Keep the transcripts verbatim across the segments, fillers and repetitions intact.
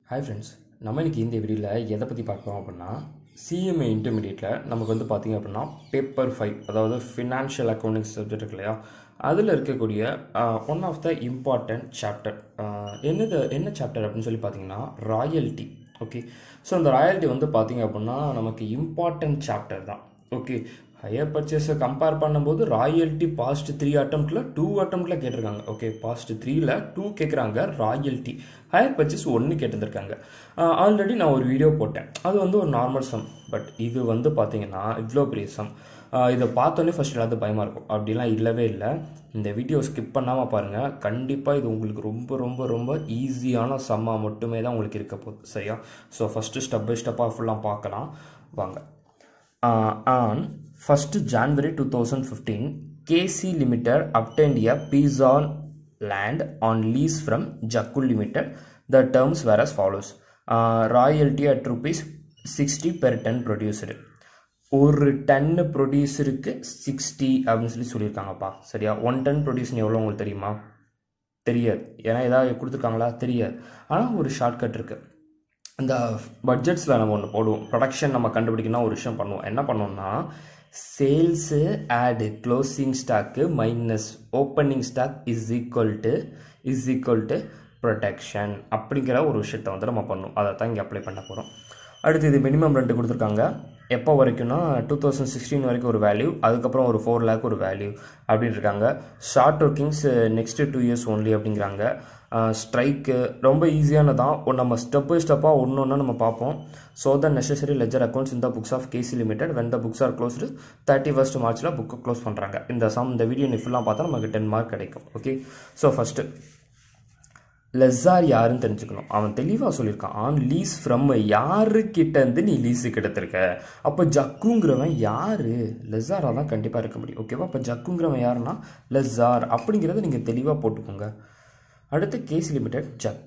Hi friends, நம்ம இன்னைக்கு இந்த வீடியோவில் எதை பற்றி பார்க்கலாம் அப்படின்னா சிஎம்ஏ இன்டர்மீடியேட்டில் நமக்கு வந்து பார்த்திங்க அப்படின்னா பேப்பர் ஃபைவ் அதாவது ஃபினான்ஷியல் அக்கௌண்டிங் சப்ஜெக்ட் இருக்கு இல்லையா அதில் இருக்கக்கூடிய one of the important chapter என்னது என்ன சாப்டர் அப்படின்னு சொல்லி பார்த்தீங்கன்னா ராயல்ட்டி. ஓகே, ஸோ அந்த ராயல்ட்டி வந்து பார்த்திங்க அப்படின்னா நமக்கு இம்பார்ட்டன்ட் சாப்டர் தான். ஓகே, ஹையர் பர்ச்சேஸை கம்பேர் பண்ணும்போது ராயல்ட்டி பாஸ்ட் த்ரீ அட்டம்ப்டில் டூ அட்டம்ப்டில் கேட்டிருக்காங்க. ஓகே, பாஸ்ட் த்ரீயில் டூ கேட்குறாங்க, ராயல்ட்டி ஹையர் பர்ச்சேஸ் ஒன்று கேட்டிருந்திருக்காங்க. ஆல்ரெடி நான் ஒரு வீடியோ போட்டேன், அது வந்து ஒரு நார்மல் சம். பட் இது வந்து பார்த்தீங்கன்னா இவ்வளோ பெரிய சம். இதை பார்த்தோன்னே ஃபஸ்ட் எல்லாத்துக்கும் பயமாக இருக்கும், அப்படிலாம் இல்லவே இல்லை. இந்த வீடியோ ஸ்கிப் பண்ணாமல் பாருங்கள், கண்டிப்பாக இது உங்களுக்கு ரொம்ப ரொம்ப ரொம்ப ஈஸியான சம்மாக மட்டுமே தான் உங்களுக்கு இருக்க போகுது. சரியா? ஸோ ஃபஸ்ட்டு ஸ்டெப் பை ஸ்டெப்பாக ஃபுல்லாக பார்க்கலாம் வாங்க. On first January two thousand fifteen, K C Limited obtained a piece of land on lease from Jakul Limited. The terms were as follows. Uh, royalty at rupees sixty per ton produced. ஒரு ton ப்ரொடியூசருக்கு sixty அப்படின்னு சொல்லி சொல்லியிருக்காங்கப்பா. சரியா? One ton producer எவ்வளோ உங்களுக்கு தெரியுமா? தெரியாது. ஏன்னா ஏதாவது கொடுத்துருக்காங்களா? தெரியாது. ஆனால் ஒரு ஷார்ட்கட் இருக்குது. இந்த பட்ஜெட்ஸில் நம்ம ஒன்று போடுவோம். ப்ரொடக்ஷன் நம்ம கண்டுபிடிக்கணும்னா ஒரு விஷயம் பண்ணுவோம். என்ன பண்ணுவோம்னா sales add closing stock minus opening stock is equal to is equal to production அப்படிங்கிற ஒரு விஷயத்தை வந்து நம்ம பண்ணுவோம். அதை தான் இங்கே அப்ளை பண்ண போகிறோம். அடுத்து இது மினிமம் ரெண்டு கொடுத்துருக்காங்க. எப்போ வரைக்கும்னா டூ தௌசண்ட் சிக்ஸ்டீன் வரைக்கும் ஒரு வேல்யூ, அதுக்கப்புறம் ஒரு ஃபோர் லேக் ஒரு வேல்யூ அப்படின்னு இருக்காங்க. Short workings next two years only அப்படிங்கிறாங்க. ஸ்ட்ரைக்கு ரொம்ப ஈஸியானதான். நம்ம ஸ்டெப் பை ஸ்டெப்பாக ஒன்று ஒன்றா நம்ம பார்ப்போம். So the necessary ledger accounts இந்த books of KC limited when the books are closed thirty first மார்ச்சில் புக்கை க்ளோஸ் பண்ணுறாங்க. இந்த சம் இந்த வீடியோ நீ ஃபுல்லாக பார்த்தா நமக்கு டென் மார்க் கிடைக்கும். ஓகே, ஸோ ஃபஸ்ட்டு லெஸார் யாருன்னு தெரிஞ்சுக்கணும். அவன் தெளிவாக சொல்லியிருக்கான், ஆன் லீஸ் ஃப்ரம் யாருக்கிட்டேருந்து நீ லீஸுக்கு எடுத்திருக்க. அப்போ ஜக்குங்கிறவன் யார்? லெஸாராக தான் கண்டிப்பாக இருக்க முடியும். ஓகேவா? அப்போ ஜக்குங்கிறவன் யாருன்னா லெஸார் அப்படிங்கிறத நீங்கள் தெளிவாக போட்டுக்கோங்க. அடுத்து கேசி லிமிடெட் ஜக்,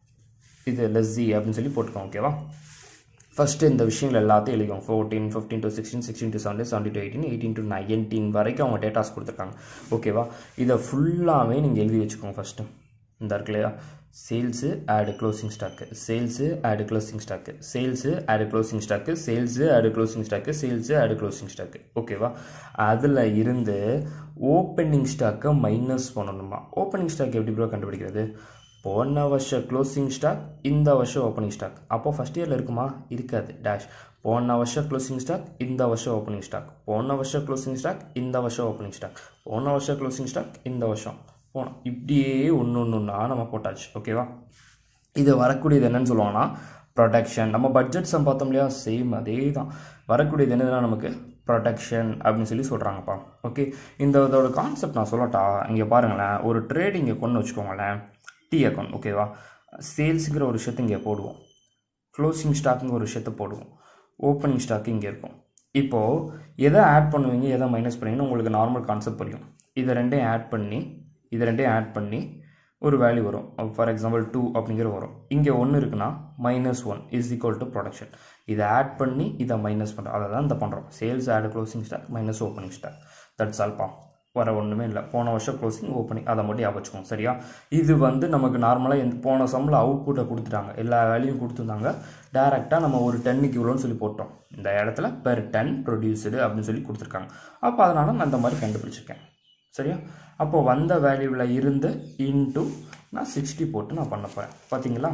இது லெஸ்ஸி அப்படின்னு சொல்லி போட்டுக்கோங்க. ஓகேவா? ஃபஸ்ட்டு இந்த விஷயங்கள் எல்லாத்தையும் எழுதிக்கோங்க. Fourteen fifteen to sixteen sixteen to seventeen seventeen to eighteen eighteen to nineteen வரைக்கும் அவங்க டேட்டாஸ் கொடுத்துருக்காங்க. ஓகேவா? இதை ஃபுல்லாகவே நீங்கள் எழுதி வச்சுக்கோங்க. ஃபஸ்ட்டு இந்த இருக்கு இல்லையா, sales add closing stock, sales add closing stock, sales add closing stock, sales add closing stock, sales add closing stock. ஓகேவா? அதில் இருந்து ஓப்பனிங் ஸ்டாக்கை மைனஸ் பண்ணணுமா? ஓப்பனிங் ஸ்டாக் எப்படி ப்ரோ கண்டுபிடிக்கிறது? போன வருஷம் க்ளோசிங் ஸ்டாக், இந்த வருஷம் ஓப்பனிங் ஸ்டாக். அப்போ ஃபஸ்ட் இயரில் இருக்குமா? இருக்காது. டேஷ் போன வருஷம் க்ளோசிங் ஸ்டாக், இந்த வருஷம் ஓப்பனிங் ஸ்டாக், போன வருஷம் க்ளோசிங் ஸ்டாக், இந்த வருஷம் ஓப்பனிங் ஸ்டாக், போன வருஷம் க்ளோசிங் ஸ்டாக், இந்த வருஷம் போனோம். இப்படியே ஒன்று ஒன்றுன்னா நம்ம போட்டாச்சு. ஓகேவா? இது வரக்கூடியது என்னன்னு சொல்லுவாங்கன்னா ப்ரொடக்ஷன். நம்ம பட்ஜெட் சம் பார்த்தோம் இல்லையா, சேம் அதே தான். வரக்கூடியது என்னதுன்னா நமக்கு ப்ரொடக்ஷன் அப்படின்னு சொல்லி சொல்கிறாங்கப்பா. ஓகே, இந்த இதோட கான்செப்ட் நான் சொல்லட்டா? இங்கே பாருங்களேன், ஒரு ட்ரேடிங்கை கொண்டு வச்சுக்கோங்களேன், டி அக்கௌண்ட். ஓகேவா? சேல்ஸுங்கிற ஒரு விஷயத்தை இங்கே போடுவோம், க்ளோசிங் ஸ்டாக்குங்கிற ஒரு விஷயத்தை போடுவோம், ஓப்பனிங் ஸ்டாக்கு இங்கே இருக்கும். இப்போது எதை ஆட் பண்ணுவீங்க, எதை மைனஸ் பண்ணுவீங்கன்னு உங்களுக்கு நார்மல் கான்செப்ட் புரியும். இதை ரெண்டையும் ஆட் பண்ணி இதை ரெண்டையும் ஆட் பண்ணி ஒரு வேல்யூ வரும். ஃபார் எக்ஸாம்பிள் டூ அப்படிங்கிற வரும். இங்கே ஒன்று இருக்குன்னா minus one is equal to production. இதை ஆட் பண்ணி இதை மைனஸ் பண்ணுறோம். அதை தான் இந்த பண்ணுறோம். Sales add closing stock minus opening stock. That's all பா. வர ஒன்றுமே இல்லை. போன வருஷம் க்ளோசிங் ஓப்பனிங் அதை மட்டும் ஞாபகம் வச்சுக்கோங்க. சரியா? இது வந்து நமக்கு நார்மலாக எந்த போன சம்மில் அவுட்புட்டை கொடுத்துட்டாங்க, எல்லா வேல்யூவும் கொடுத்துருந்தாங்க. டேரெக்டாக நம்ம ஒரு டென்னுக்கு இவ்வளோன்னு சொல்லி போட்டோம். இந்த இடத்துல பெர் டன் ப்ரொடியூசரு அப்படின்னு சொல்லி கொடுத்துருக்காங்க. அப்போ அதனால் நான் இந்த மாதிரி கண்டுபிடிச்சிருக்கேன். சரியா? அப்போ வந்த வேல்யூவில் இருந்து இன்ட்டு நான் சிக்ஸ்டி போட்டு நான் பண்ண போகிறேன். பார்த்தீங்களா?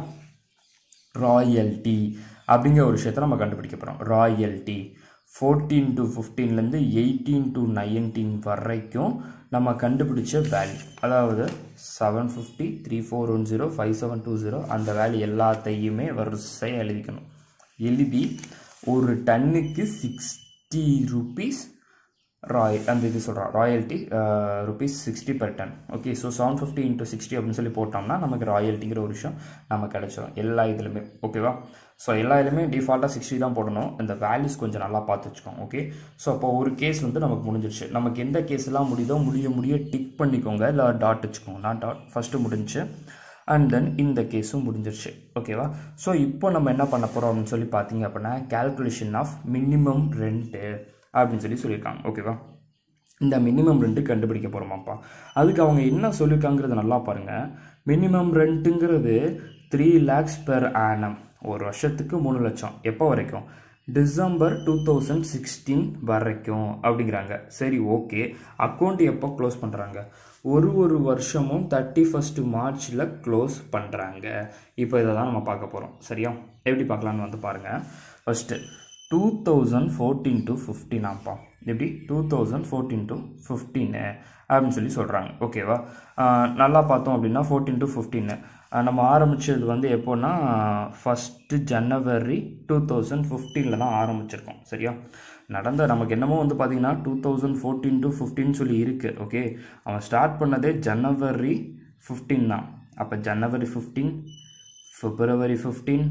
ராயல்ட்டி அப்படிங்கிற ஒரு விஷயத்தை நம்ம கண்டுபிடிக்க போகிறோம். ராயல்ட்டி ஃபோர்டீன் டு ஃபிஃப்டீன்லேருந்து எயிட்டீன் டு நைன்டீன் வரைக்கும் நம்ம கண்டுபிடிச்ச வேல்யூ, அதாவது seven fifty three four one zero five seven two zero அந்த வேல்யூ எல்லாத்தையுமே வரிசையாக எழுதிக்கணும். எழுதி ஒரு டன்னுக்கு சிக்ஸ்டி ருபீஸ் ராய் அந்த இது சொல்கிறோம், royalty rupees sixty per ton. Okay, so seven fifty into sixty அப்படின்னு சொல்லி போட்டோம்னா நமக்கு ராயல்ட்டிங்கிற ஒரு விஷயம் நம்ம கிடச்சிடும் எல்லா இதுலையுமே. ஓகேவா? ஸோ எல்லா இதுலையுமே டிஃபால்ட்டாக சிக்ஸ்டி தான் போடணும். இந்த வேல்யூஸ் கொஞ்சம் நல்லா பார்த்து வச்சுக்கோங்க. ஓகே, ஸோ அப்போ ஒரு கேஸ் வந்து நமக்கு முடிஞ்சிருச்சு. நமக்கு எந்த கேஸ்லாம் முடியுதோ முடிய முடிய டிக் பண்ணிக்கோங்க, இல்லை டாட் வச்சுக்கோங்க. நான் டாட் ஃபஸ்ட்டு முடிஞ்சு அண்ட் தென் இந்த கேஸும் முடிஞ்சிருச்சு. ஓகேவா? ஸோ இப்போ நம்ம என்ன பண்ண போகிறோம் அப்படின்னு சொல்லி பார்த்தீங்க அப்படின்னா கேல்குலேஷன் ஆஃப் மினிமம் ரெண்ட்டு அப்படின்னு சொல்லி சொல்லியிருக்காங்க. ஓகேவா? இந்த மினிமம் ரெண்ட்டு கண்டுபிடிக்க போகிறோமாப்பா. அதுக்கு அவங்க என்ன சொல்லியிருக்காங்கிறத நல்லா பாருங்கள். மினிமம் ரெண்ட்டுங்கிறது த்ரீ லேக்ஸ் பெர் ஆனம், ஒரு வருஷத்துக்கு மூணு லட்சம். எப்போ வரைக்கும்? டிசம்பர் டூ தௌசண்ட் சிக்ஸ்டீன் வரைக்கும் அப்படிங்கிறாங்க. சரி, ஓகே. அக்கௌண்ட் எப்போ க்ளோஸ் பண்ணுறாங்க? ஒரு ஒரு வருஷமும் தேர்ட்டி ஃபஸ்ட்டு மார்ச்சில் க்ளோஸ் பண்ணுறாங்க. இப்போ இதை தான் நம்ம பார்க்க போகிறோம். சரியா? எப்படி பார்க்கலான்னு வந்து பாருங்கள். First two thousand fourteen to ஃபிஃப்டீனாப்பா. எப்படி? Two thousand fourteen to fifteen அப்படின்னு சொல்லி சொல்கிறாங்க. ஓகேவா? நல்லா பார்த்தோம் அப்படின்னா ஃபோர்டீன் டு ஃபிஃப்டீனு நம்ம ஆரம்பித்தது வந்து எப்போன்னா ஃபஸ்ட்டு ஜனவரி டூ தௌசண்ட் ஃபிஃப்டீனில் தான் ஆரம்பிச்சிருக்கோம். சரியா? நடந்த நமக்கு என்னமோ வந்து பார்த்திங்கன்னா two thousand fourteen to fifteen சொல்லி இருக்குது. ஓகே, அவன் ஸ்டார்ட் பண்ணதே ஜனவரி ஃபிஃப்டீன் தான். அப்போ January fifteen, February fifteen,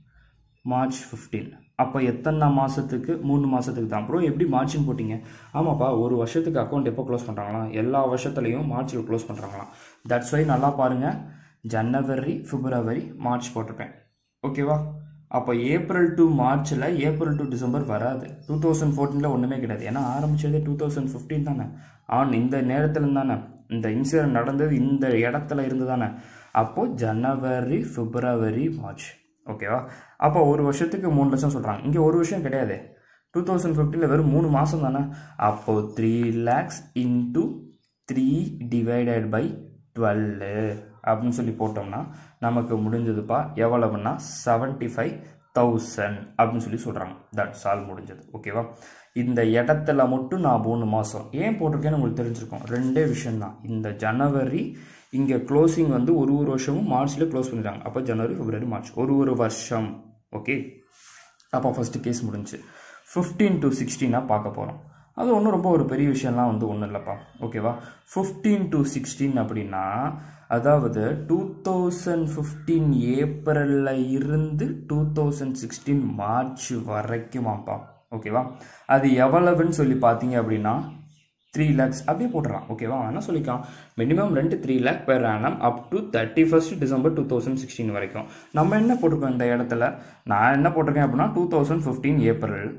March fifteen. அப்போ எத்தனை மாதத்துக்கு? மூணு மாதத்துக்கு தான். அப்புறம் எப்படி மார்ச்னு போட்டிங்க? ஆமாப்பா, ஒரு வருஷத்துக்கு அக்கௌண்ட் எப்போ க்ளோஸ் பண்ணுறாங்களாம்? எல்லா வருஷத்துலையும் மார்ச்சில் க்ளோஸ் பண்ணுறாங்களாம். தட்ஸ் வை நல்லா பாருங்கள், ஜனவரி, பிப்ரவரி, மார்ச் போட்டிருப்பேன். ஓகேவா? அப்போ ஏப்ரல் டு மார்ச்சில் ஏப்ரல் டு டிசம்பர் வராது. டூ தௌசண்ட் ஃபோர்டீனில் ஒன்றுமே கிடையாது. ஏன்னா ஆரம்பித்ததே டூ தௌசண்ட் ஃபிஃப்டீன் தானே. ஆன் இந்த நேரத்தில் தானே இந்த இன்சிடென்ட் நடந்தது, இந்த இடத்துல இருந்து தானே. அப்போது ஜனவரி, பிப்ரவரி, மார்ச். ஓகேவா? அப்போ ஒரு வருஷத்துக்கு மூணு லட்சம் சொல்கிறாங்க. இங்கே ஒரு வருஷம் கிடையாது. டூ தௌசண்ட் ஃபிஃப்டீனில் வெறும் மூணு மாதம் தானே. அப்போது three lakhs into three divided by twelve அப்படின்னு சொல்லி போட்டோம்னா நமக்கு முடிஞ்சதுப்பா எவ்வளவுன்னா செவன்ட்டி ஃபைவ் தௌசண்ட் அப்படின்னு சொல்லி சொல்கிறாங்க. தட்ஸ் ஆல், முடிஞ்சது. ஓகேவா? இந்த இடத்துல மட்டும் நான் மூணு மாதம் ஏன் போட்டிருக்கேன்னு உங்களுக்கு தெரிஞ்சிருக்கும். ரெண்டே விஷயந்தான். இந்த ஜனவரி இங்கே க்ளோசிங் வந்து ஒரு ஒரு வருஷமும் மார்ச்சில் க்ளோஸ் பண்ணிடுறாங்க. அப்போ ஜனவரி, பிப்ரவரி, மார்ச், ஒரு ஒரு வருஷம். ஓகே, அப்போ ஃபஸ்ட்டு கேஸ் முடிஞ்சு. ஃபிஃப்டீன் டு சிக்ஸ்டீனாக பார்க்க போகிறோம். அது ஒன்றும் ரொம்ப ஒரு பெரிய விஷயம்லாம் வந்து ஒன்றும் இல்லைப்பா. ஓகேவா? ஃபிஃப்டீன் டு சிக்ஸ்டீன் அப்படின்னா அதாவது டூ தௌசண்ட் ஃபிஃப்டீன் ஏப்ரலில் இருந்து டூ தௌசண்ட் சிக்ஸ்டீன் மார்ச் வரைக்குமாப்பா. ஓகேவா? அது எவ்வளவுன்னு சொல்லி பார்த்தீங்க அப்படின்னா த்ரீ லேக்ஸ் அப்படியே போட்டுறான். ஓகேவா? என்ன சொல்லிக்கலாம், minimum rent three lakh per annum up to thirty first December two thousand sixteen வரைக்கும். நம்ம என்ன போட்டிருக்கோம் இந்த இடத்துல? நான் என்ன போட்டிருக்கேன் அப்படின்னா டூ தௌசண்ட் ஃபிஃப்டீன் ஏப்ரல்,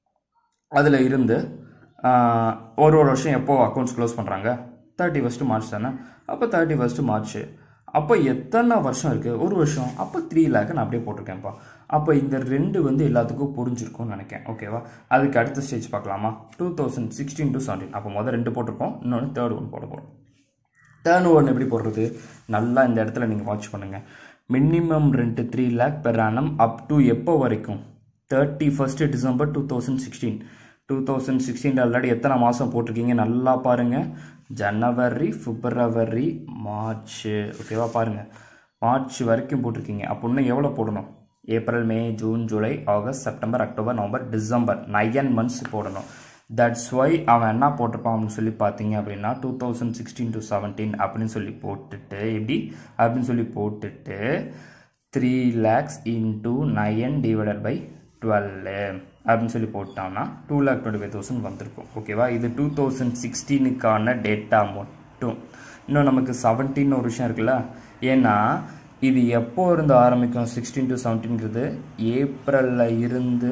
அதில் இருந்து ஒரு ஒரு வருஷம் எப்போ அக்கௌண்ட்ஸ் க்ளோஸ் பண்ணுறாங்க? தேர்ட்டி ஃபஸ்ட்டு மார்ச் தானே. அப்போ தேர்ட்டி ஃபஸ்ட்டு மார்ச். அப்போ எத்தனை வருஷம் இருக்குது? ஒரு வருஷம். அப்போ த்ரீ லேக்கு நான் அப்படியே போட்டிருக்கேன்ப்பா. அப்போ இந்த ரெண்டு வந்து எல்லாத்துக்கும் புரிஞ்சிருக்கும்னு நினைக்கிறேன். ஓகேவா? அதுக்கு அடுத்த ஸ்டேஜ் பார்க்கலாமா? Two thousand sixteen to seventeen. அப்போ முதல் ரெண்டு போட்டிருக்கோம், இன்னொன்று தேர்ட் ஒன் போட போகிறோம். தேர்ட் ஒன் எப்படி போடுறது? நல்லா இந்த இடத்துல நீங்கள் வாட்ச் பண்ணுங்கள். Minimum rent three lakh per annum up to எப்போ வரைக்கும்? Thirty first December two thousand sixteen. Two thousand sixteen already எத்தனை மாதம் போட்டிருக்கீங்க நல்லா பாருங்கள். ஜனவரி, பிப்ரவரி, மார்ச். ஓகேவா? பாருங்கள், மார்ச் வரைக்கும் போட்டிருக்கீங்க. அப்போ இன்னும் எவ்வளோ போடணும்? ஏப்ரல், மே, ஜூன், ஜூலை, ஆகஸ்ட், செப்டம்பர், அக்டோபர், நவம்பர், டிசம்பர், நைன் மந்த்ஸ் போடணும். தட்ஸ் ஒய் அவன் என்ன போட்டிருப்பான் அப்படின்னு சொல்லி பார்த்தீங்க அப்படின்னா two thousand sixteen to seventeen அப்படின்னு சொல்லி போட்டுட்டு எப்படி அப்படின்னு சொல்லி போட்டுட்டு three lakhs into nine divided by twelve அப்படின்னு சொல்லி போட்டோம்னா two lakh twenty five thousand வந்திருக்கும். ஓகேவா? இது டூ தௌசண்ட் சிக்ஸ்டீனுக்கான டேட்டா மட்டும். இன்னும் நமக்கு செவன்டீன் ஒரு விஷயம் இருக்குல்ல. ஏன்னா இது எப்போ இருந்து ஆரம்பிக்கும்? சிக்ஸ்டீன் டு செவன்டீன்கிறது ஏப்ரலில் இருந்து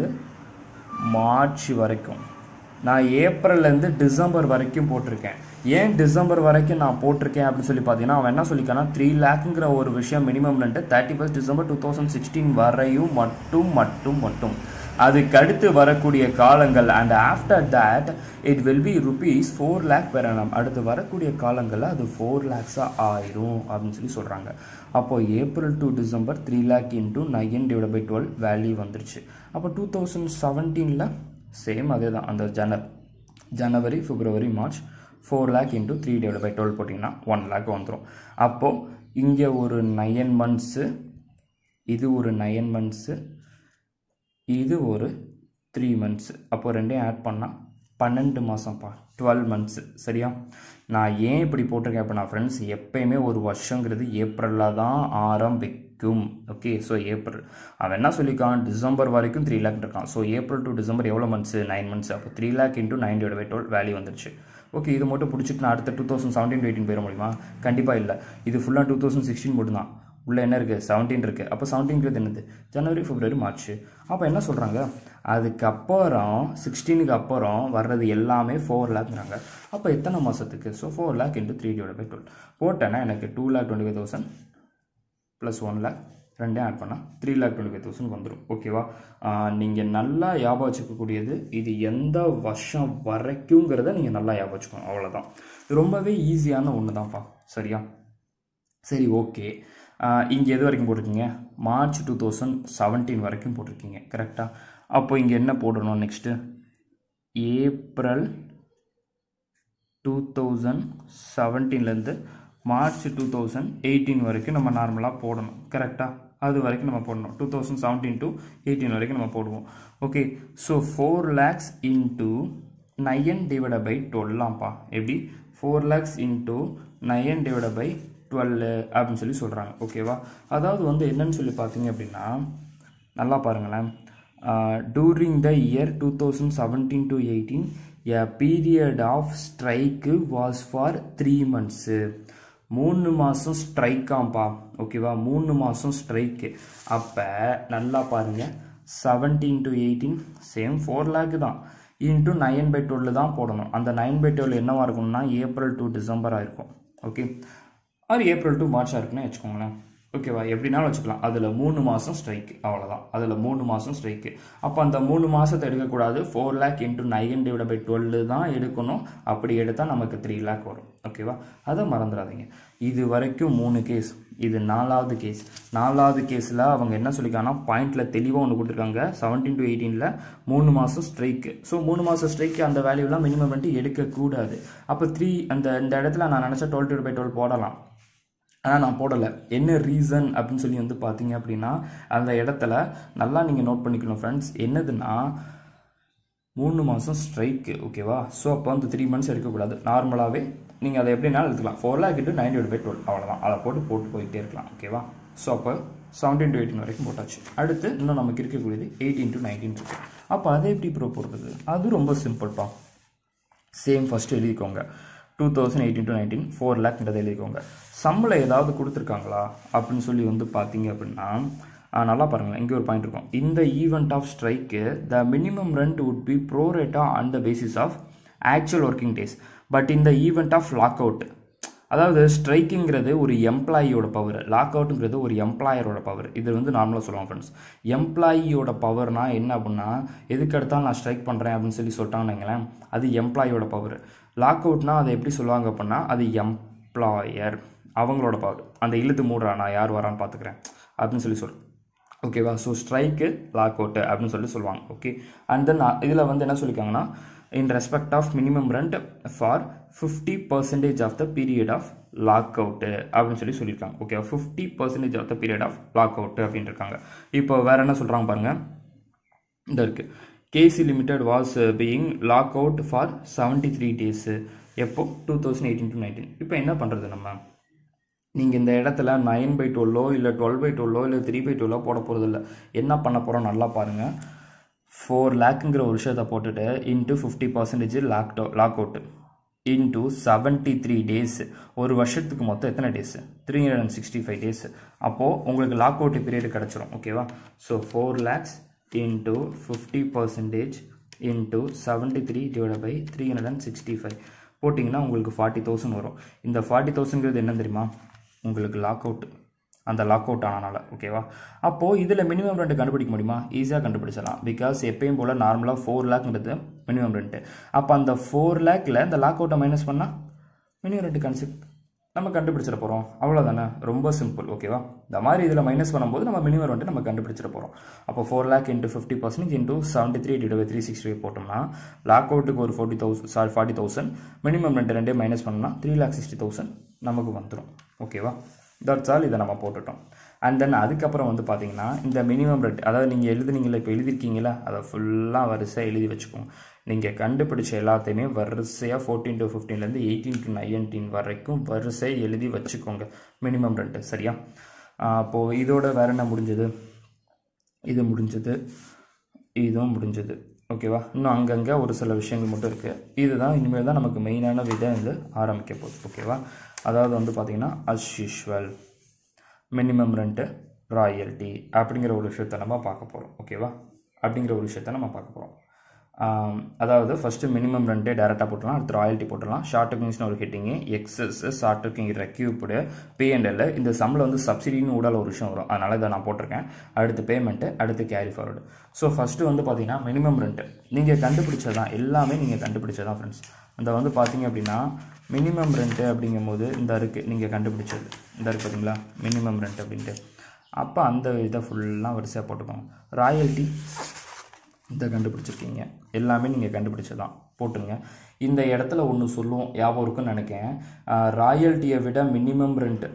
மார்ச் வரைக்கும். நான் ஏப்ரல்லேருந்து டிசம்பர் வரைக்கும் போட்டிருக்கேன். ஏன் டிசம்பர் வரைக்கும் நான் போட்டிருக்கேன் அப்படின்னு சொல்லி பார்த்தீங்கன்னா அவன் என்ன சொல்லிக்கானா த்ரீ லேக்குங்கிற ஒரு விஷயம் மினிமம்ன்ட்டு thirty first December two thousand sixteen வரையும் மட்டும் மட்டும் மட்டும் அதுக்கடுத்து வரக்கூடிய காலங்கள் and after that it will be rupees four lakh per annum. அடுத்து வரக்கூடிய காலங்களில் அது ஃபோர் லேக்ஸாக ஆயிரும் அப்படின்னு சொல்லி சொல்கிறாங்க. அப்போது April to December three lakh into nine divide by twelve value வந்துருச்சு. அப்போ டூ தௌசண்ட் செவன்டீனில் சேம் அதே தான். அந்த ஜன ஜனவரி, பிப்ரவரி, மார்ச் four lakh into three divide by twelve போட்டிங்கன்னா ஒன் லேக் வந்துடும். அப்போது இங்கே ஒரு நைன் மந்த்ஸு, இது ஒரு நைன் மந்த்ஸு, இது ஒரு த்ரீ மந்த்ஸு. அப்போ ரெண்டையும் ஆட் பண்ணால் பன்னெண்டு மாதம்ப்பா, டுவெல் மந்த்ஸு. சரியா? நான் ஏன் இப்படி போட்டிருக்கேன் அப்படின்னா ஃப்ரெண்ட்ஸ், எப்போயுமே ஒரு வருஷங்கிறது ஏப்ரலில் தான் ஆரம்பிக்கும். ஓகே, ஸோ ஏப்ரல் அவன் என்ன சொல்லியிருக்கான், டிசம்பர் வரைக்கும் த்ரீ லேக் இருக்கான். ஸோ ஏப்ரல் டு டிசம்பர் எவ்வளோ மந்த்ஸு? Nine months. அப்போ three lakh into nine divide by twelve value வந்துருச்சு. ஓகே, இது மட்டும் பிடிச்சிட்டு நான் அடுத்த two thousand seventeen to eighteen போயிட முடியுமா? கண்டிப்பாக இல்லை. இது ஃபுல்லாக டூ தௌசண்ட் சிக்ஸ்டீன் மட்டும் தான். உள்ளே என்ன இருக்குது? செவன்டீன் இருக்குது. அப்போ செவன்டீன்கிறது என்னது? ஜனவரி, பிப்ரவரி, மார்ச். அப்போ என்ன சொல்கிறாங்க, அதுக்கப்புறம் சிக்ஸ்டீனுக்கு அப்புறம் வர்றது எல்லாமே ஃபோர் லேக்ங்கிறாங்க. அப்போ எத்தனை மாதத்துக்கு? So four lakh into three divide by twelve போட்டேன்னா எனக்கு two lakh twenty five thousand plus one lakh ரெண்டே ஆட் பண்ணால் three lakh twenty five thousand வந்துடும். ஓகேவா? நீங்கள் நல்லா ஞாபகம் வச்சுக்கக்கூடியது இது எந்த வருஷம் வரைக்குங்கிறத நீங்கள் நல்லா ஞாபகம் வச்சுக்கணும். அவ்வளோதான். இது ரொம்பவே ஈஸியான ஒன்று தான்ப்பா. சரியா? சரி, ஓகே. இங்கே எது வரைக்கும் போட்டிருக்கீங்க? மார்ச் டூ தௌசண்ட் செவன்டீன் வரைக்கும் போட்டிருக்கீங்க. கரெக்டாக? அப்போ இங்கே என்ன போடணும்? நெக்ஸ்ட்டு ஏப்ரல் டூ தௌசண்ட் செவன்டீன்லேருந்து மார்ச் டூ தௌசண்ட் எயிட்டீன் வரைக்கும் நம்ம நார்மலாக போடணும். கரெக்டாக? அது வரைக்கும் நம்ம போடணும். Two thousand seventeen to eighteen வரைக்கும் நம்ம போடுவோம். Okay. So four lakhs into nine divide by டுவெல்லாம்ப்பா. எப்படி? Four lakhs into nine divide by twelve அப்படின்னு சொல்லி சொல்கிறாங்க. ஓகேவா? அதாவது வந்து என்னன்னு சொல்லி பார்த்தீங்க அப்படின்னா, நல்லா பாருங்களேன். During the year two thousand seventeen to eighteen a period of strike was for three months. மூணு மாதம் ஸ்ட்ரைக்காம்பா. ஓகேவா? மூணு மாதம் ஸ்ட்ரைக்கு. அப்போ நல்லா பாருங்கள், seventeen to eighteen same four lakh தான், இன்ட்டு நைன் பை டுவெல் தான் போடணும். அந்த நைன் பை டுவெல் என்னவாக இருக்கணும்னா ஏப்ரல் டு டிசம்பராக இருக்கும். ஓகே, அது ஏப்ரல் டு மார்ச்சாக இருக்குன்னு வச்சுக்கோங்களேன். ஓகேவா? எப்படினாலும் வச்சுக்கலாம். அதில் மூணு மாதம் ஸ்ட்ரைக்கு. அவ்வளோதான். அதில் மூணு மாதம் ஸ்ட்ரைக்கு. அப்போ அந்த மூணு மாதத்தை எடுக்கக்கூடாது. Four lakh into nine divide by twelve தான் எடுக்கணும். அப்படி எடுத்தால் நமக்கு த்ரீ லேக் வரும். ஓகேவா? அதை மறந்துடாதீங்க. இது வரைக்கும் மூணு கேஸ். இது நாலாவது கேஸ். நாலாவது கேஸில் அவங்க என்ன சொல்லியிருக்காங்கன்னா, பாயிண்டில் தெளிவாக ஒன்று கொடுத்துருக்காங்க. செவன்டீன் டு எயிட்டீனில் மூணு மாதம் ஸ்ட்ரைக்கு. ஸோ மூணு மாதம் ஸ்ட்ரைக்கு அந்த வேல்யூலாம் மினிமம் வந்துட்டு எடுக்கக்கூடாது. அப்போ த்ரீ அந்த இந்த இடத்துல நான் நினச்சா டுவெல் டிவைட் பை டுவெல் போடலாம். ஆனால் நான் போடலை. என்ன ரீசன் அப்படின்னு சொல்லி வந்து பார்த்தீங்க அப்படின்னா, அந்த இடத்துல நல்லா நீங்கள் நோட் பண்ணிக்கணும் ஃப்ரெண்ட்ஸ். என்னதுன்னா, மூணு மாதம் ஸ்ட்ரைக்கு. ஓகேவா? ஸோ அப்போ வந்து த்ரீ மந்த்ஸ் எடுக்கக்கூடாது. நார்மலாகவே நீங்கள் அதை எப்படினாலும் எடுத்துக்கலாம். Four lakh into nine divide by twelve. அவ்வளோதான். அதை போட்டு போட்டு போயிட்டே இருக்கலாம். ஓகேவா? ஸோ அப்போ செவன்டீன் டு எயிட்டீன் வரைக்கும் போட்டாச்சு. அடுத்து இன்னும் நமக்கு இருக்கக்கூடியது எயிட்டீன் டு நைன்டீன் இருக்குது. அப்போ அதை எப்படி ப்ரோ போடுறது? அது ரொம்ப சிம்பிள்ப்பா. சேம் ஃபஸ்ட்டு எழுதிக்கோங்க. Two thousand eighteen to nineteen four லேக்ன்றதை எழுதிக்கோங்க. சம்பளம் ஏதாவது கொடுத்துருக்காங்களா அப்படின்னு சொல்லி வந்து பார்த்தீங்க அப்படின்னா, நல்லா பாருங்களேன். இங்கே ஒரு பாயிண்ட் இருக்கும். In the event of strike the minimum rent would be pro rata on the basis of actual working days but in the event of lock out. அதாவது ஸ்ட்ரைக்குங்கிறது ஒரு எம்ப்ளாயியோட பவர், லாக் அவுட்டுங்கிறது ஒரு எம்ப்ளாயரோட பவர். இது வந்து நார்மலாக சொல்லுவாங்க ஃப்ரெண்ட்ஸ். எம்ப்ளாயியோட பவர்னால் என்ன அப்படின்னா, எதுக்கு எடுத்தாலும் நான் ஸ்ட்ரைக் பண்ணுறேன் அப்படின்னு சொல்லி சொல்லிட்டாங்கன்னு, அது எம்ப்ளாயியோட பவர். லாக் அவுட்னா அதை எப்படி சொல்லுவாங்க அப்படின்னா, அது எம்ப்ளாயர் அவங்களோட பவர். அந்த இழுத்து மூடுறா, நான் யார் வரான்னு பார்த்துக்கிறேன் அப்படின்னு சொல்லி சொல். ஓகேவா? ஸோ ஸ்ட்ரைக்கு லாக் அவுட்டு அப்படின்னு சொல்லி சொல்லுவாங்க. ஓகே. அண்ட் தென் இதில் வந்து என்ன சொல்லியிருக்காங்கன்னா, in respect of minimum rent for fifty percent of the period of lockout அப்படின்னு சொல்லி சொல்லியிருக்காங்க. Okay, fifty percentage of the period of lock out அப்படின்னு இருக்காங்க. இப்போ வேற என்ன சொல்கிறாங்க பாருங்க. இந்த இருக்குது, KC Limited was being lock out for seventy three days. எப்போ? Two thousand eighteen to nineteen. இப்போ என்ன பண்ணுறது நம்ம? நீங்கள் இந்த இடத்துல நைன் பை டுவெல்லோ இல்லை டுவெல் பை டுவெல்லோ இல்லை த்ரீ பை டுவெல்லோ போட போகிறது இல்லை. என்ன பண்ண போகிறோம் நல்லா பாருங்கள். ஃபோர் லேக்குங்கிற ஒரு விஷயத்தை போட்டுட்டு into fifty percentage lock lock out into seventy three days. ஒரு வருஷத்துக்கு மொத்தம் எத்தனை days? Three hundred and sixty five days. அப்போது உங்களுக்கு லாக் அவுட் பீரியட் கிடச்சிரும். ஓகேவா? So four lakhs into fifty percentage into seventy three divide by three hundred and sixty five போட்டிங்கன்னா உங்களுக்கு ஃபார்ட்டி தௌசண்ட் வரும். இந்த ஃபார்ட்டி தௌசண்ட்ங்கிறது என்ன தெரியுமா? உங்களுக்கு லாக் அவுட், அந்த லாக் அவுட் ஆனனால. ஓகேவா? அப்போது இதில் மினிமம் ரெண்ட் கண்டுபிடிக்க முடியுமா? ஈஸியாக கண்டுபிடிச்சலாம். பிகாஸ் எப்பயும் போல் நார்மலாக ஃபோர் லேக்ங்கிறது மினிமம் ரெண்ட்டு. அப்போ அந்த ஃபோர் லேக்கில் இந்த லாக் அவுட்டை மைனஸ் பண்ணால் மினிமம் ரெண்ட் கன்செப்ட் நம்ம கண்டுபிடிச்சிட போகிறோம். அவ்வளோதானே, ரொம்ப சிம்பிள். ஓகேவா? இந்த மாதிரி இதில் மைனஸ் பண்ணும்போது நம்ம மினிமம் ரெண்ட் நம்ம கண்டுபிடிச்சிட போகிறோம். அப்போ four lakh into fifty percentage into seventy three divide by three sixty five போட்டோம்னா லாக் அவுட்டுக்கு ஒரு forty thousand sorry forty thousand minimum rent ரெண்டே மைனஸ் பண்ணோம்னா த்ரீ லேக் சிக்ஸ்டி தௌசண்ட் நமக்கு வந்துடும். ஓகேவா? That's all. இதை நம்ம போட்டுட்டோம். அண்ட் தென் அதுக்கப்புறம் வந்து பார்த்தீங்கன்னா இந்த மினிமம் ரெண்ட், அதாவது நீங்கள் எழுதுனீங்களா, இப்போ எழுதிருக்கீங்களா, அதை ஃபுல்லாக வரிசையாக எழுதி வச்சுக்கோங்க. நீங்கள் கண்டுபிடிச்ச எல்லாத்தையுமே வரிசையாக ஃபோர்டீன் டு ஃபிஃப்டீன்லேருந்து எயிட்டீன் டு நைன்டீன் வரைக்கும் வரிசையாக எழுதி வச்சுக்கோங்க மினிமம் ரெண்ட்டு. சரியா? அப்போது இதோட வேறு என்ன முடிஞ்சது? இது முடிஞ்சது, இதுவும் முடிஞ்சது. ஓகேவா? இன்னும் அங்கங்கே ஒரு சில விஷயங்கள் மட்டும் இருக்குது. இதுதான் இனிமேல் தான் நமக்கு மெயினான விதை வந்து ஆரம்பிக்க போகுது. ஓகேவா? அதாவது வந்து பார்த்திங்கன்னா as usual minimum rent, royalty அப்படிங்கிற ஒரு விஷயத்தை நம்ம பார்க்க போகிறோம். ஓகேவா? அப்படிங்கிற ஒரு விஷயத்தை நம்ம பார்க்க போகிறோம். அதாவது ஃபஸ்ட்டு மினிமம் ரெண்டே டேரெக்டாக போட்டுடலாம், அடுத்து ராயல்ட்டி போட்டுடலாம். ஷார்ட் ஒர்க்கிங்ஸ்னு ஒரு heading, excess short working recouped PNL. இந்த சம்மில் வந்து சப்சிடின்னு ஊடால ஒரு விஷயம் வரும், அதனால் இதை நான் போட்டிருக்கேன். அடுத்து பேமெண்ட்டு, அடுத்து கேரி ஃபார்வர்டு. ஸோ ஃபஸ்ட்டு வந்து பார்த்தீங்கன்னா மினிமம் ரெண்ட்டு நீங்கள் கண்டுபிடிச்சதான், எல்லாமே நீங்கள் கண்டுபிடிச்சதான் ஃப்ரெண்ட்ஸ். இந்த வந்து பார்த்தீங்க அப்படின்னா மினிமம் ரெண்ட்டு அப்படிங்கும்போது இந்த இருக்குது நீங்கள் கண்டுபிடிச்சது, இந்த இருக்குது பார்த்தீங்களா மினிமம் ரெண்ட் அப்படின்ட்டு. அப்போ அந்த இதை ஃபுல்லாக வரிசையாக போட்டுக்கோங்க. ராயல்ட்டி இதை கண்டுபிடிச்சிருக்கீங்க, எல்லாமே நீங்கள் கண்டுபிடிச்சதான் போட்டுருங்க. இந்த இடத்துல ஒன்று சொல்லுவோம், ஞாபகம் இருக்குன்னு நினைக்கிறேன். ராயல்ட்டியை விட மினிமம் ரெண்ட்டு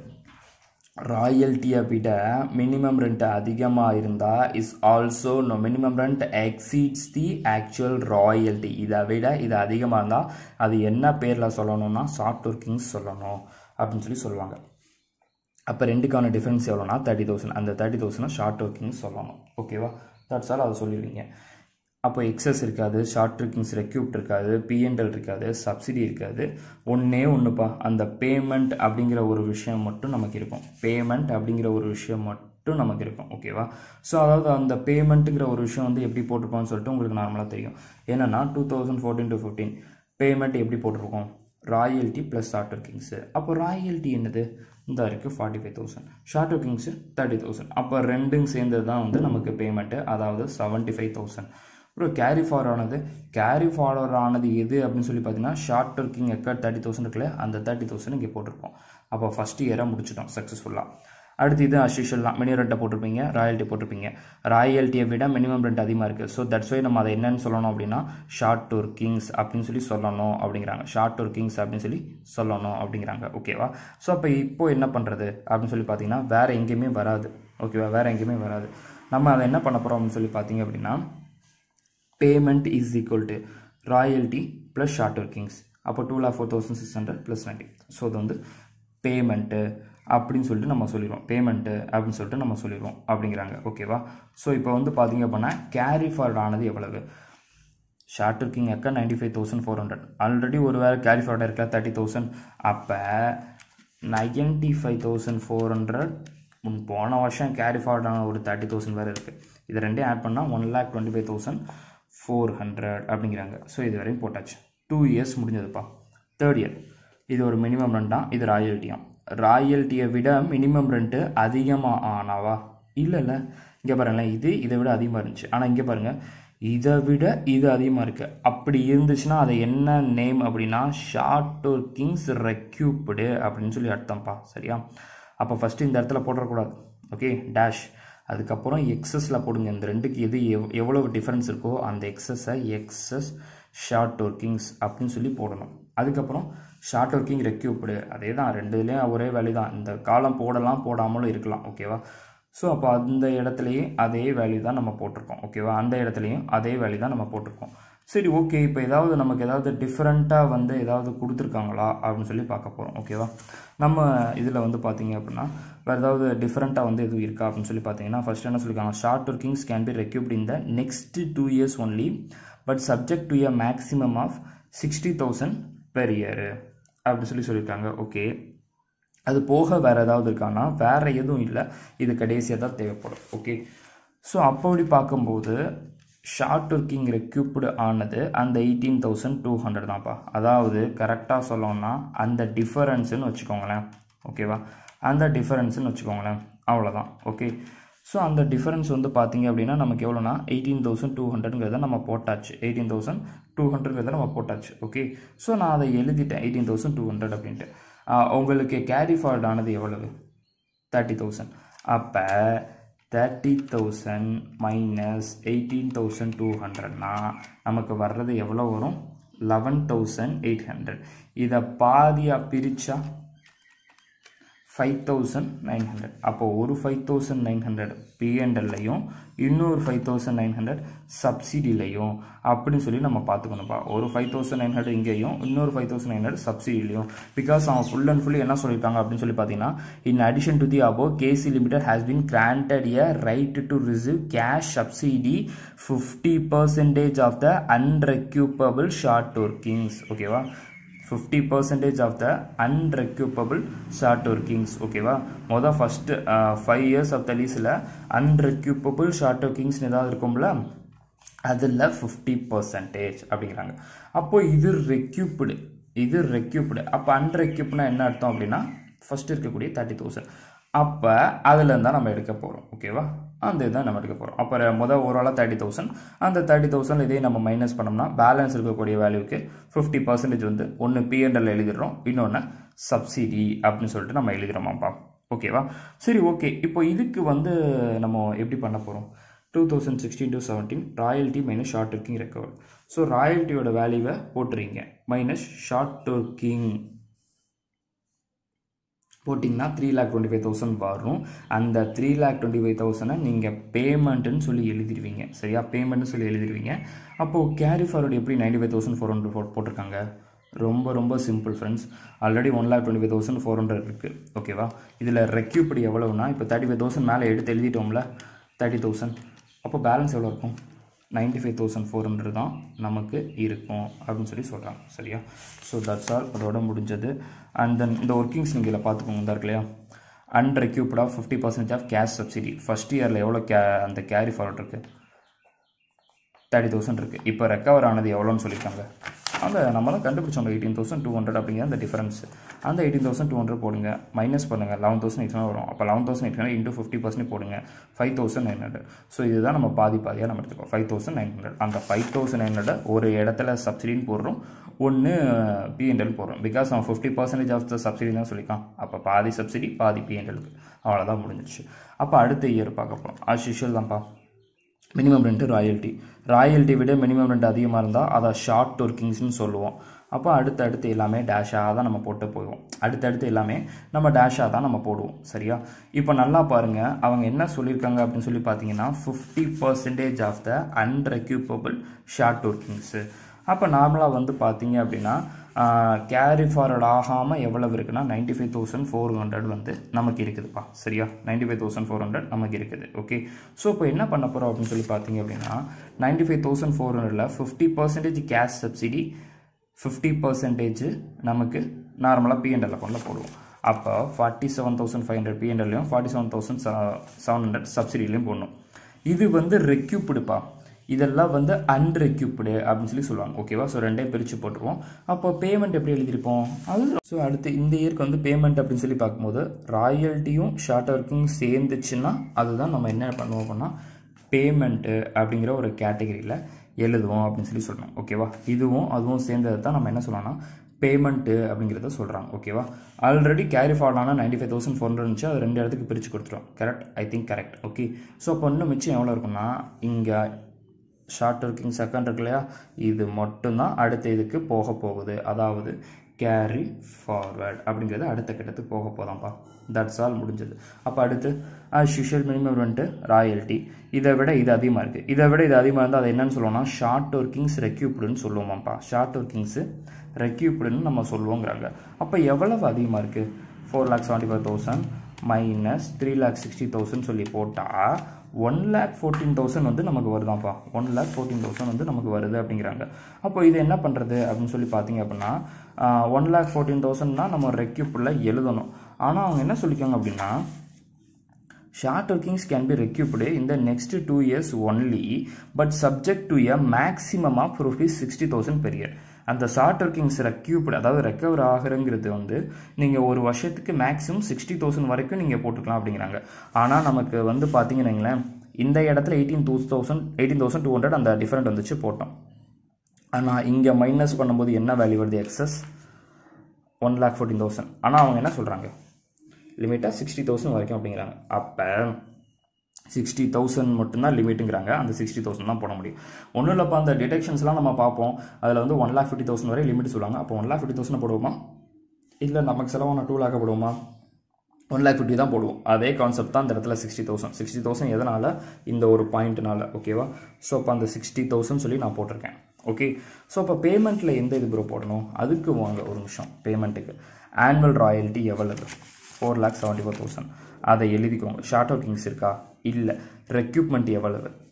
ராயல்ட்டியை விட மினிமம் ரெண்ட் அதிகமாக இருந்தால் is also no minimum rent exceeds the actual royalty. இதை விட இது அதிகமாக இருந்தால் அது என்ன பேரில் சொல்லணும்னா ஷார்ட் ஒர்க்கிங்ஸ் சொல்லணும் அப்படின்னு சொல்லி சொல்லுவாங்க. அப்போ ரெண்டுக்கான டிஃப்ரென்ஸ் எவ்வளோனா தேர்ட்டி தௌசண்ட் அந்த தேர்ட்டி தௌசண்ட் ஷார்ட் ஒர்க்கிங்ஸ் சொல்லணும். ஓகேவா, தட்ஸ் ஆல். அதை சொல்லிடுவீங்க. அப்போ எக்ஸஸ் இருக்காது, ஷார்ட் ஒர்க்கிங்ஸ் ரெக்யூப்ட் இருக்காது, பிஎன்எல் இருக்காது, சப்சிடி இருக்காது. ஒன்றே ஒன்றுப்பா, அந்த பேமெண்ட் அப்படிங்கிற ஒரு விஷயம் மட்டும் நமக்கு இருக்கும். பேமெண்ட் அப்படிங்கிற ஒரு விஷயம் மட்டும் நமக்கு இருக்கும். ஓகேவா, ஸோ அதாவது அந்த பேமெண்ட்டுங்கிற ஒரு விஷயம் வந்து எப்படி போட்டிருக்கோம்னு சொல்லிட்டு உங்களுக்கு நார்மலாக தெரியும். என்னென்னா two thousand fourteen to fifteen payment எப்படி போட்டிருக்கோம், ராயல்ட்டி ப்ளஸ் ஷார்ட் ஒர்க்கிங்ஸு. அப்போ ராயல்ட்டி என்னது இந்த இருக்குது forty five thousand, short workings thirty thousand. அப்போ ரெண்டும் சேர்ந்தது தான் வந்து நமக்கு பேமெண்ட்டு, அதாவது செவன்ட்டி ஃபைவ் தௌசண்ட். அப்புறம் கேரி ஃபார்வர்ட் ஆனது, கேரி ஃபார்வர்ட் ஆனது எது அப்படின்னு சொல்லி பார்த்தீங்கன்னா ஷார்ட் ஒர்க்கிங் எக்கட் தேர்ட்டி தௌசண்ட் இருக்குல்ல, அந்த தேர்ட்டி தௌசண்ட் இங்கே போட்டிருப்போம். அப்போ ஃபஸ்ட் இயரை முடிச்சிட்டோம் சக்ஸஸ்ஃபுல்லாக. அடுத்து இது அஸ்யூஷுவல் தான், மினிமம் ரெண்ட்டை போட்டிருப்பீங்க, ராயல்ட்டி போட்டிருப்பீங்க. ராயல்ட்டியை விட மினிமம் ரெண்ட் அதிகமாக இருக்குது. ஸோ தட்ஸ் வை நம்ம அதை என்னன்னு சொல்லணும் அப்படின்னா ஷார்ட் ஒர்க்கிங்ஸ் அப்படின்னு சொல்லி சொல்லணும் அப்படிங்கிறாங்க. ஷார்ட் ஒர்க்கிங்ஸ் அப்படின்னு சொல்லி சொல்லணும் அப்படிங்கிறாங்க. ஓகேவா, ஸோ அப்போ இப்போ என்ன பண்ணுறது அப்படின்னு சொல்லி பார்த்தீங்கன்னா வேறு எங்கேயுமே வராது. ஓகேவா, வேறு எங்கேயுமே வராது. நம்ம அதை என்ன பண்ண போகிறோம் அப்படின்னு சொல்லி பார்த்தீங்க அப்படின்னா payment is equal to royalty plus short workings. அப்போ two lakh four thousand six hundred plus ninety. So அது வந்து பேமெண்ட்டு அப்படின்னு சொல்லிட்டு நம்ம சொல்லிடுவோம், பேமெண்ட்டு அப்படின்னு சொல்லிட்டு நம்ம சொல்லிடுவோம் அப்படிங்கிறாங்க. ஓகேவா, ஸோ இப்போ வந்து பார்த்தீங்க அப்படின்னா கேரி ஃபார்வர்ட் ஆனது எவ்வளவு, ஷார்ட் ஒர்க்கிங் இருக்க ninety five thousand four hundred already ஒரு வேறு கேரி ஃபார்வர்டாக இருக்கா தேர்ட்டி தௌசண்ட். அப்போ ninety five thousand four hundred போன வருஷம் கேரி ஃபார்வர்டான ஒரு தேர்ட்டி தௌசண்ட் வேறு இருக்குது. இது ரெண்டையும் ஆட் பண்ணால் one lakh twenty five thousand four hundred அப்படிங்கிறாங்க. ஸோ இது வரையும் போட்டாச்சு. டூ இயர்ஸ் முடிஞ்சதுப்பா. தேர்ட் இயர் இது ஒரு மினிமம் ரெண்டாம், இது ராயல்ட்டியாம். ராயல்ட்டியை விட மினிமம் ரெண்ட்டு அதிகமாக ஆனாவா, இல்லை இல்லை இங்கே பாருங்களேன், இது இதை விட அதிகமாக இருந்துச்சு. ஆனால் இங்கே பாருங்கள் இதை விட இது அதிகமாக இருக்குது. அப்படி இருந்துச்சுன்னா அதை என்ன நேம் அப்படின்னா ஷார்ட் ஒர்க்கிங்ஸ் ரெக்யூப்டு அப்படின்னு சொல்லி அர்த்தம்ப்பா. சரியா, அப்போ ஃபஸ்ட்டு இந்த இடத்துல போடக்கூடாது. ஓகே, டேஷ், அதுக்கப்புறம் எக்ஸஸில் போடுங்க. இந்த ரெண்டுக்கு எது எவ் எவ்வளவு டிஃப்ரென்ஸ் இருக்கோ அந்த எக்ஸஸை எக்ஸஸ் ஷார்ட் ஒர்க்கிங்ஸ் அப்படின்னு சொல்லி போடணும். அதுக்கப்புறம் ஷார்ட் ஒர்க்கிங் ரெக்யூப்டு, அதே தான், ரெண்டுலேயும் ஒரே வேல்யூ தான். இந்த காலம் போடலாம் போடாமலும் இருக்கலாம். ஓகேவா, ஸோ அப்போ அந்த இடத்துலையே அதே வேல்யூ தான் நம்ம போட்டிருக்கோம். ஓகேவா, அந்த இடத்துலையும் அதே வேல்யூ தான் நம்ம போட்டிருக்கோம். சரி, ஓகே, இப்போ ஏதாவது நமக்கு ஏதாவது டிஃப்ரெண்ட்டாக வந்து ஏதாவது கொடுத்துருக்காங்களா அப்படின்னு சொல்லி பார்க்க போகிறோம். ஓகேவா, நம்ம இதில் வந்து பார்த்தீங்க அப்படின்னா வேறு ஏதாவது டிஃப்ரெண்ட்டாக வந்து எதுவும் இருக்கா அப்படின்னு சொல்லி பார்த்தீங்கன்னா ஃபஸ்ட் என்ன சொல்லியிருக்காங்க, short workings can be recouped in the next two years only but subject to a maximum of sixty thousand per year அப்படின்னு சொல்லி சொல்லியிருக்காங்க. ஓகே, அது போக வேறு ஏதாவது இருக்கான்னா வேறு எதுவும் இல்லை, இது கடைசியாக தான் தேவைப்படும். ஓகே, ஸோ அப்படி பார்க்கும்போது ஷார்ட் ஒர்க்கிங் ரெக்யூப்டு ஆனது அந்த எயிட்டீன் தௌசண்ட் டூ ஹண்ட்ரட் தான்ப்பா. அதாவது கரெக்டாக சொல்லணும்னா அந்த டிஃபரன்ஸுன்னு வச்சுக்கோங்களேன். ஓகேவா, அந்த டிஃபரன்ஸுன்னு வச்சுக்கோங்களேன், அவ்வளோதான். ஓகே, ஸோ அந்த டிஃபரன்ஸ் வந்து பார்த்தீங்க அப்படின்னா நமக்கு எவ்வளோனா எயிட்டீன் தௌசண்ட் டூ ஹண்ட்ரட்ங்கிறத நம்ம போட்டாச்சு. எயிட்டீன் தௌசண்ட் டூ ஹண்ட்ரட்ங்கிறத நம்ம போட்டாச்சு. ஓகே, ஸோ நான் அதை எழுதிட்டேன் எயிட்டீன் தௌசண்ட் டூ ஹண்ட்ரட் அப்படின்ட்டு. உங்களுக்கு கேரி ஃபார்வர்ட் ஆனது எவ்வளவு, தேர்ட்டி தௌசண்ட். அப்போ thirty thousand minus eighteen thousand two ஹண்ட்ரட்னா நமக்கு வர்றது எவ்வளோ வரும், லெவன் தௌசண்ட் எயிட் ஹண்ட்ரட். இதை பாதியாக பிரித்தா ஃபைவ் தௌசண்ட் நைன் ஹண்ட்ரட். அப்போது ஒரு ஃபைவ் தௌசண்ட் நைன் ஹண்ட்ரட் பிஎன்எல்லையும் இன்னொரு ஃபைவ் தௌசண்ட் நைன் ஹண்ட்ரட் சப்சிடிலையும் அப்படின்னு சொல்லி நம்ம பார்த்துக்கணும்ப்பா. ஒரு ஃபைவ் தௌசண்ட் நைன் ஹண்ட்ரட் இங்கேயும் இன்னொரு ஃபைவ் தௌசண்ட் நைன் ஹண்ட்ரட் சப்சிடிலையும். பிகாஸ் அவன் ஃபுல் அண்ட் ஃபுல்லி என்ன சொல்லியிருக்காங்க அப்படின்னு சொல்லி பார்த்தீங்கன்னா in addition to the above KC Limited has been granted a right to receive cash subsidy fifty percentage of the unrecoupable short workings. ஓகேவா, fifty percentage of the unrecoupable short workings. ஓகேவா, மொதல் first five years of the லீஸில் unrecoupable short workings ஏதாவது இருக்கும்ல, அதில் fifty percentage அப்படிங்கிறாங்க. அப்போது இது ரெக்யூப்டு, இது ரெக்யூப்டு. அப்போ அன்ரெக்யூப்னா என்ன அர்த்தம் அப்படின்னா ஃபஸ்ட்டு இருக்கக்கூடிய தேர்ட்டி தௌசண்ட் அப்போ அதில் இருந்தால் நம்ம எடுக்க போகிறோம். ஓகேவா, அந்த இதுதான் நம்ம எடுக்க போகிறோம். அப்போ முதல் ஓவராலாக தேர்ட்டி தௌசண்ட் அந்த தேர்ட்டி தௌசண்ட் இதே நம்ம மைனஸ் பண்ணோம்னா பேலன்ஸ் இருக்கக்கூடிய வேல்யூக்கு ஃபிஃப்டி பர்சன்டேஜ் வந்து ஒன்று பிஎன்எல் எழுதிடுறோம், இன்னொன்று சப்சிடி அப்படின்னு சொல்லிட்டு நம்ம எழுதிடுறோமாப்பா. ஓகேவா, சரி ஓகே. இப்போ இதுக்கு வந்து நம்ம எப்படி பண்ண போகிறோம்? Two thousand sixteen to seventeen royalty minus short working recover. So ராயல்ட்டியோட வேல்யூவை போட்டுறீங்க மைனஸ் ஷார்ட் ஒர்க்கிங் போட்டிங்கன்னா three lakh twenty five thousand வரும். அந்த த்ரீ லேக் டுவெண்ட்டி ஃபைவ் தௌசண்டை நீங்கள் பேமெண்ட்டுன்னு சொல்லி எழுதிடுவீங்க. சரியா, பேமெண்ட்னு சொல்லி எழுதிடுவீங்க. அப்போது கேரி ஃபார்வர்டு எப்படி ninety five thousand four hundred போட்டிருக்காங்க? ரொம்ப ரொம்ப simple friends. Already one lakh twenty five thousand four hundred இருக்குது. ஓகேவா, இதில் ரெக்யூப்டி எவ்வளோனா இப்போ தேர்ட்டி ஃபைவ் தௌசண்ட் மேலே எடுத்து எழுதிட்டோம்ல தேர்ட்டி தௌசண்ட் அப்போ பேலன்ஸ் எவ்வளோ இருக்கும்? Ninety five thousand four hundred தான் நமக்கு இருக்கும் அப்படின்னு சொல்லி சொல்கிறாங்க. சரியா, ஸோ தட்ஸ் ஆல், அதோட முடிஞ்சது. அண்ட் தென் இந்த ஒர்க்கிங்ஸ் நீங்கள் இதில் பார்த்துக்கோங்க, தான் இருக்கு இல்லையா, unrecouped of fifty percentage of cash subsidy. First இயரில் எவ்வளோ கே அந்த கேரி ஃபார்வர்ட் இருக்குது? தேர்ட்டி தௌசண்ட் இருக்குது. இப்போ ரெக்கவர் ஆனது எவ்வளோன்னு சொல்லியிருக்காங்க? அந்த நம்ம தான் கண்டுபிடிச்சோம் எயிட்டீன் தௌசண்ட் டூ ஹண்ட்ரட் அப்படிங்கிற அந்த டிஃபரன்ஸ். அந்த எயிட்டீன் தௌசண்ட் டூ ஹண்ட்ரட் போடுங்க, மைனஸ் பண்ணுங்கள், லெவன் தௌசண்ட் எயிட் ஹண்ட்ரட் வரும். அப்போ eleven thousand eight hundred into fifty percent போடுங்க, five thousand nine hundred. So இதுதான் நம்ம பாதி பாதியாக நம்ம எடுத்துக்கோம், ஃபைவ் தௌசண்ட் நைன் ஹண்ட்ரட். அந்த ஃபைவ் தௌசண்ட் நைன் ஹண்ட்ரட் ஒரு இடத்துல சப்சிடின்னு போடுறோம், ஒன்று பிஎன்எல் போடுறோம். பிகாஸ் அவன் fifty percentage of the subsidy தான் சொல்லிக்கான். அப்போ பாதி சப்சிடி பாதி பிஎன்எலுக்கு, அவ்வளோதான் முடிஞ்சிச்சு. அப்போ அடுத்த இயர் பார்க்க போகிறோம். ஆஸ் யூஷுவல் தான்ப்பா. மினிமம் ரெண்ட்டு ராயல்ட்டி, ராயல்ட்டி விட மினிமம் ரெண்ட் அதிகமாக இருந்தால் அதை ஷார்ட் ஒர்க்கிங்ஸ்னு சொல்லுவோம். அப்போ அடுத்தடுத்து எல்லாமே டேஷாக தான் நம்ம போட்டு போயிடுவோம். அடுத்தடுத்து எல்லாமே நம்ம டேஷாக தான் நம்ம போடுவோம். சரியா, இப்போ நல்லா பாருங்கள், அவங்க என்ன சொல்லியிருக்காங்க அப்படின்னு சொல்லி பார்த்தீங்கன்னா fifty percentage of the unrecoupable short workings. அப்போ நார்மலாக வந்து பார்த்தீங்க அப்படின்னா கேரி ஃபார்வர்ட் ஆகாமல் எவ்வளவு இருக்குன்னா ninety five thousand four hundred வந்து நமக்கு இருக்குதுப்பா. சரியா, ninety five thousand four hundred நமக்கு இருக்குது. ஓகே, ஸோ இப்போ என்ன பண்ண போகிறோம் அப்படின்னு சொல்லி பார்த்தீங்க அப்படின்னா நைன்ட்டி ஃபைவ் தௌசண்ட் ஃபோர் ஹண்ட்ரடில் fifty percentage cash subsidy, fifty percentage நமக்கு நார்மலாக பிஎன்எல் அக்கௌண்ட்டில் போடுவோம். அப்போ forty seven thousand five hundred பிஎன்எல்லையும் forty seven thousand seven hundred சப்சிடிலையும் போடணும். இது வந்து ரெக்யூப்டுப்பா, இதெல்லாம் வந்து அன்ரெக்யூப்டு அப்படின்னு சொல்லி சொல்லுவாங்க. ஓகேவா, ஸோ ரெண்டே பிரித்து போட்டுருவோம். அப்போ பேமெண்ட் எப்படி எழுதியிருப்போம் அது. ஸோ அடுத்து இந்த இயருக்கு வந்து பேமெண்ட் அப்படின்னு சொல்லி பார்க்கும்போது ராயல்ட்டியும் ஷார்ட் ஒர்க்கிங் சேர்ந்துச்சுன்னா அதுதான் நம்ம என்ன பண்ணுவோம் அப்படின்னா பேமெண்ட்டு அப்படிங்கிற ஒரு கேட்டகரியில் எழுதுவோம் அப்படின்னு சொல்லி சொல்கிறோம். ஓகேவா, இதுவும் அதுவும் சேர்ந்தது தான் நம்ம என்ன சொல்லலாம்னா பேமெண்ட்டு அப்படிங்கிறத சொல்கிறாங்க. ஓகேவா, ஆல்ரெடி கேரி ஃபார்வர்டான ninety five thousand four hundred இருந்துச்சு, அது ரெண்டு இடத்துக்கு பிரித்து கொடுத்துருவோம். Correct, I think correct. Okay, so அப்போ இன்னும் மிச்சம் எவ்வளோ இருக்குன்னா இங்கே ஷார்ட் ஒர்க்கிங் செகண்ட் இருக்கு இல்லையா, இது மட்டும்தான் அடுத்த இதுக்கு போக போகுது. அதாவது கேரி ஃபார்வர்ட் அப்படிங்கிறது அடுத்த கட்டத்துக்கு போக போதாம்ப்பா. தட்ஸ் ஆல், முடிஞ்சது. அப்போ அடுத்து as usual minimum rent royalty. இதை விட இது அதிகமாக இருக்குது. இதை விட இது அதிகமாக இருந்தால் அது என்னன்னு சொல்லுவோம்னா ஷார்ட் ஒர்க்கிங்ஸ் ரெக்யூப்டுன்னு சொல்லுவோமாப்பா. ஷார்ட் ஒர்க்கிங்ஸு ரெக்யூப்டுன்னு நம்ம சொல்லுவோங்கிறாங்க. அப்போ எவ்வளவு அதிகமாக இருக்குது? Four lakh seventy five thousand minus three lakh sixty thousand சொல்லி போட்டால் ஒன் லேக் ஃபோர்டீன் தௌசண்ட் வந்து நமக்கு வருதான்ப்பா. ஒன் லேக் ஃபோர்டீன் தௌசண்ட் வந்து நமக்கு வருது அப்படிங்கிறாங்க. அப்போ இது என்ன பண்ணுறது அப்படின்னு சொல்லி பார்த்தீங்க அப்படின்னா ஒன் லேக் ஃபோர்டீன் தௌசண்ட்னா நம்ம ரெக்யூப்பில் எழுதணும். ஆனால் அவங்க என்ன சொல்லிக்காங்க அப்படின்னா short workings can be recouped in the next two years only but subject to a maximum of rupees sixty thousand per year. அந்த ஷார்ட் ஒர்க்கிங்ஸ் ரெக்யூப்டு அதாவது ரெக்கவர் ஆகிறங்கிறது வந்து நீங்கள் ஒரு வருஷத்துக்கு மேக்ஸிமம் சிக்ஸ்டி தௌசண்ட் வரைக்கும் நீங்கள் போட்டுக்கலாம் அப்படிங்கிறாங்க. ஆனால் நமக்கு வந்து பார்த்தீங்கன்னா இந்த இடத்துல eighteen two thousand eighteen thousand two hundred அந்த டிஃப்ரெண்ட் வந்துச்சு போட்டோம். ஆனால் இங்கே மைனஸ் பண்ணும்போது என்ன வேல்யூ வருது? Excess one lakh fourteen thousand. ஆனால் அவங்க என்ன சொல்கிறாங்க லிமிட்டாக சிக்ஸ்டி தௌசண்ட் வரைக்கும் அப்படிங்கிறாங்க. அப்போ சிக்ஸ்டி தௌசண்ட் மட்டும்தான் லிமிட்டுங்கிறாங்க. அந்த சிக்ஸ்டி தௌசண்ட் தான் போட முடியும். ஒன்றும் இல்லைப்பா, அந்த டிடெக்ஷன்ஸ்லாம் நம்ம பார்ப்போம். அதில் வந்து ஒன் லேக் ஃபிஃப்டி தௌசண்ட் வரை லிமிட் சொல்லுவாங்க. அப்போ ஒன் லேக் ஃபிஃப்டி தௌசண்ட் போடுவோமா? இல்லை நமக்கு செலவான டூ லேக் போடுவோமா? ஒன் லேக் ஃபிஃப்டி தான் போடுவோம். அதே கான்செப்ட் தான் இந்த இடத்துல சிக்ஸ்டி தௌசண்ட் சிக்ஸ்டி தௌசண்ட் எதனால் இந்த ஒரு பாயிண்ட்னால. ஓகேவா, ஸோ அப்போ அந்த சிக்ஸ்டி தௌசண்ட் சொல்லி நான் போட்டிருக்கேன். ஓகே, ஸோ அப்போ பேமெண்ட்டில் எந்த இது ப்ரோ போடணும்? அதுக்கு வாங்க ஒரு நிமிஷம். பேமெண்ட்டுக்கு ஆனுவல் ராயல்ட்டி எவ்வளவு? Four lakh seventy four thousand அதை எழுதிக்கோங்க. ஷார்ட் ஒர்க்கிங்ஸ் இருக்கா? இல்லை. ரெக்யூப்மெண்ட் எவ்வளவு?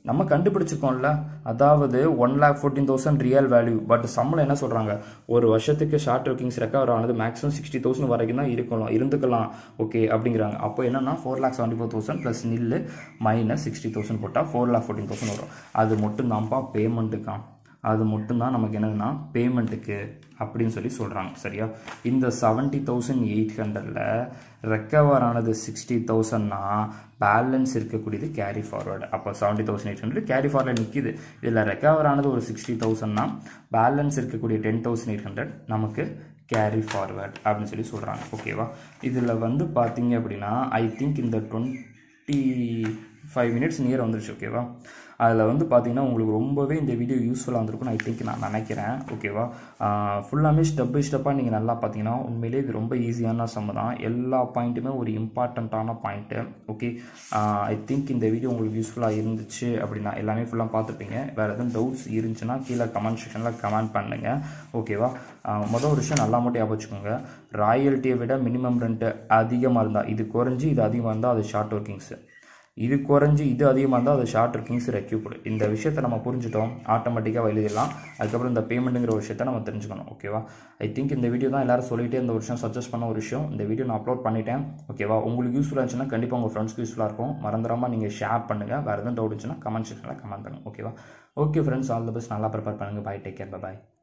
நம்ம கண்டுபிடிச்சிருக்கோம்ல, அதாவது one lakh fourteen thousand real value. But சம்பளம் என்ன சொல்கிறாங்க, ஒரு வருஷத்துக்கு ஷார்ட் ஒர்க்கிங்ஸ் ரெக்கவர் ஆனது மேக்ஸிமம் சிக்ஸ்டி தௌசண்ட் வரைக்கும் தான் இருக்கலாம் இருந்துக்கலாம் ஓகே அப்படிங்கிறாங்க. அப்போ என்னன்னா four lakh seventy four thousand plus நில்லு மைனஸ் சிக்ஸ்டி தௌசண்ட் போட்டால் ஃபோர் லேக் ஃபோர்டீன் தௌசண்ட் வரும். அது மட்டும் தான்ப்பா பேமெண்ட்டுக்கா, அது மட்டும்தான் நமக்கு என்னதுன்னா பேமெண்ட்டுக்கு அப்படின்னு சொல்லி சொல்கிறாங்க. சரியா, இந்த செவன்ட்டி தௌசண்ட் எயிட் ஹண்ட்ரடில் ரெக்கவர் ஆனது சிக்ஸ்டி தௌசண்ட்னா பேலன்ஸ் இருக்கக்கூடியது கேரி ஃபார்வர்டு. அப்போ seventy thousand eight hundred carry ஃபார்வர்டில் நிற்கிது. இதில் ரெக்கவர் ஆனது ஒரு சிக்ஸ்டி தௌசண்ட்னா பேலன்ஸ் இருக்கக்கூடிய டென் தௌசண்ட் எயிட் ஹண்ட்ரட் நமக்கு கேரி ஃபார்வர்ட் அப்படின்னு சொல்லி சொல்கிறாங்க. ஓகேவா, இதில் வந்து பார்த்தீங்க அப்படின்னா ஐ திங்க் இந்த டுவெண்ட்டி ஃபைவ் மினிட்ஸ் நியர் வந்துருச்சு. ஓகேவா, அதில் வந்து பார்த்தீங்கன்னா உங்களுக்கு ரொம்பவே இந்த வீடியோ யூஸ்ஃபுல்லாக வந்திருக்கும்னு ஐ திங்க் நான் நினைக்கிறேன். ஓகேவா, ஃபுல்லாமே ஸ்டெப் பை ஸ்டெப்பாக நீங்கள் நல்லா பார்த்தீங்கன்னா உண்மையிலே இது ரொம்ப ஈஸியான சம் தான். எல்லா பாயிண்ட்டுமே ஒரு இம்பார்ட்டண்ட்டான பாயிண்ட்டு. ஓகே, ஐ திங்க் இந்த வீடியோ உங்களுக்கு யூஸ்ஃபுல்லாக இருந்துச்சு அப்படின்னா எல்லாமே ஃபுல்லாக பார்த்துருப்பீங்க. வேறு எதுவும் டவுட்ஸ் இருந்துச்சுன்னா கீழே கமெண்ட் செக்ஷனில் கமெண்ட் பண்ணுங்கள். ஓகேவா, மொதல் ஒரு விஷயம் நல்லா மட்டும் ஞாபகம் வச்சுக்கோங்க, ராயல்ட்டியை விட மினிமம் ரெண்ட்டு அதிகமாக இருந்தால் இது குறைஞ்சி, இது அதிகமாக இருந்தால் அது ஷார்ட் ஒர்க்கிங்ஸு, இது குறைஞ்சி இது அதிகமாக இருந்தால் அது ஷார்ட் ஒர்க்கிங்ஸ் ரெக்யூப்டு. இந்த விஷயத்தை நம்ம புரிஞ்சுட்டோம், ஆட்டோமேட்டிக்காக எழுதிடலாம். அதுக்கப்புறம் இந்த பேமெண்ட்டுங்கிற ஒரு விஷயத்தை நம்ம தெரிஞ்சுக்கணும். ஓகேவா, ஐ திங்க் இந்த வீடியோ தான் எல்லாரும் சொல்லிகிட்டே இந்த விஷயம் சஜஸ்ட் பண்ண ஒரு விஷயம். இந்த வீடியோ நான் அப்லோட் பண்ணிட்டேன். ஓகேவா, உங்களுக்கு யூஸ்ஃபுல்லாக இருந்துச்சுன்னா கண்டிப்பாக உங்கள் ஃப்ரெண்ட்ஸ்க்கு யூஸ்ஃபுல்லாக இருக்கும். மறந்துடாமல் நீங்கள் ஷேர் பண்ணுங்கள். வேறு எதுவும் டவுட் இருந்துச்சுன்னா கமெண்ட் செக்ஷனில் கமெண்ட் பண்ணுங்கள். ஓகேவா, okay friends, all the best. நல்லா ப்ரிப்பேர் பண்ணுங்கள். பாய், டேக் கேர், பாய்.